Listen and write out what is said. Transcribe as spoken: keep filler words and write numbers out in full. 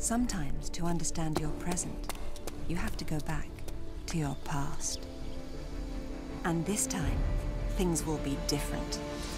Sometimes, to understand your present, you have to go back to your past. And this time, things will be different.